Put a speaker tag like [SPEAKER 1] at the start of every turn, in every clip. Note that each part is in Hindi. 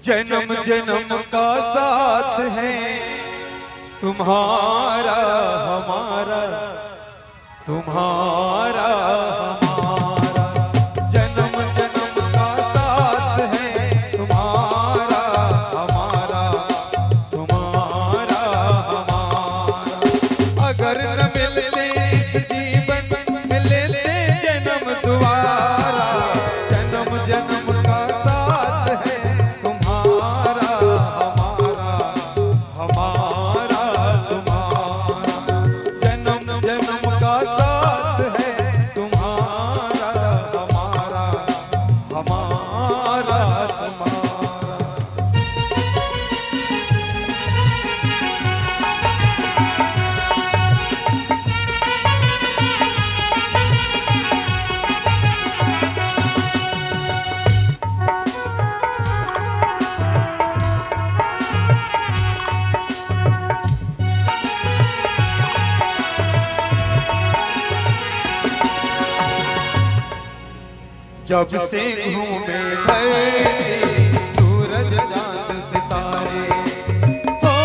[SPEAKER 1] जन्म जन्म का साथ है तुम्हारा हमारा, तुम्हारा हमारा। जन्म जन्म का साथ है तुम्हारा हमारा, तुम्हारा हमारा। अगर न मिलते इस जीवन में लेते जन्म दोबारा। जन्म जन्म का साथ है तुम्हारा हमारा, हमारा तुम्हारा। जन्म जन्म का साथ है तुम्हारा हमारा, हमारा तुम्हारा। जब से घूमे धरती सूरज चांद सितारे, हो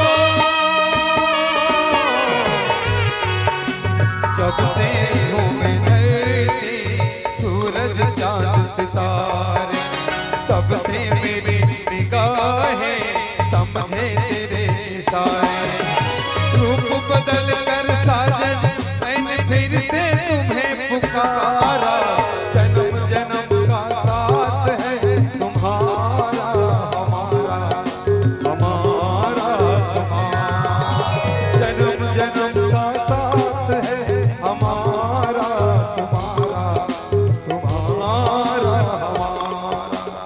[SPEAKER 1] जब से घूमे धरती सूरज चांद सितारे, तब से मेरी निगाहें समझे तेरे इशारे। रूप बदल कर साजन मैंने फिर से तुम्हें पुकारा। जन्म जन्म का साथ है तुम्हारा हमारा, हमारा तुम्हारा। जन्म जन्म का साथ है हमारा तुम्हारा, तुम्हारा हमारा।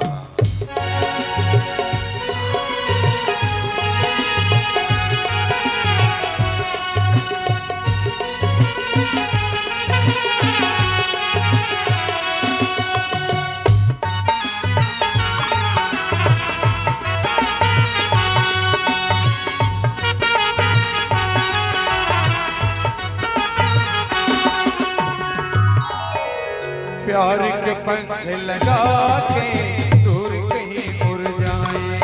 [SPEAKER 1] प्यार के पंख लगा के दूर कहीं उड़ जाए।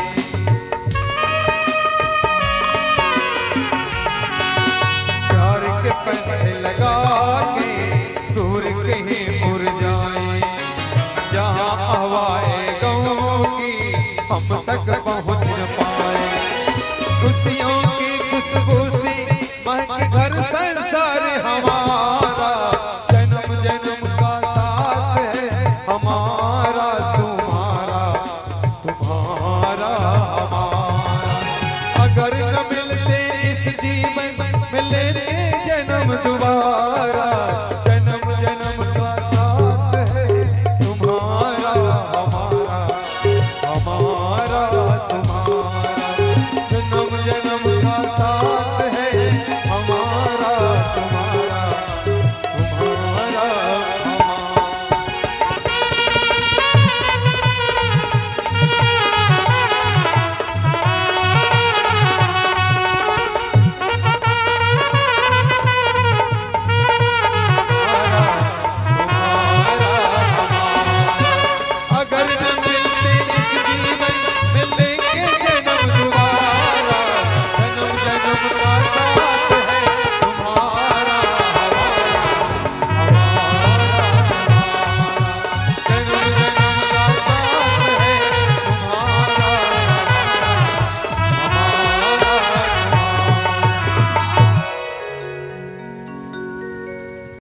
[SPEAKER 1] प्यार के पंख लगा के दूर कहीं उड़ जाए। जहाँ हवाएं गाँव की हम तक पहुँच न पाए। खुशियों की खुशबू से महक घर संसार हमारा। जन्म जन्म का साथ है हमारा तुम्हारा, तुम्हारा हमारा। अगर न मिलते इस जीवन में लेते जन्म दोबारा। जन्म जन्म का साथ है तुम्हारा हमारा, हमारा तुम्हारा। जन्म जन्म का साथ